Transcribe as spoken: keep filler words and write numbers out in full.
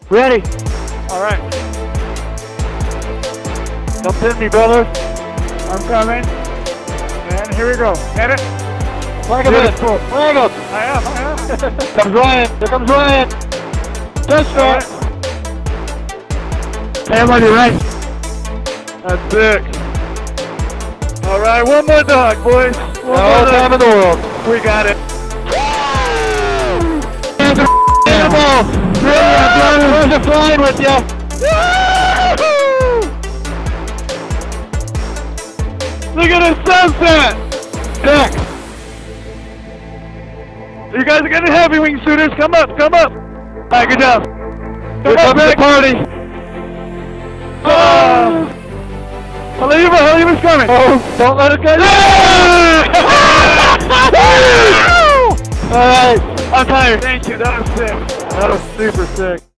Ready. All right. Don't pin me, brother. I'm coming. And here we go. Get it? Flag him in. Flag him. I am, I am. Comes Ryan. Here comes Ryan. Just right. Stand on your right. That's sick. All right, one more dog, boys. One All more time dog. in the world. We got it. Animal. Yeah, brother, flying with you. Look at the sunset. Stack. You guys are getting heavy, wingsuiters. Come up, come up. All right, good job. Here Come comes up, the party. Oh. Halei'wa, Halei'wa's coming. Oh, don't let it go. All right. I'm tired. Thank you. That was sick. That was super sick.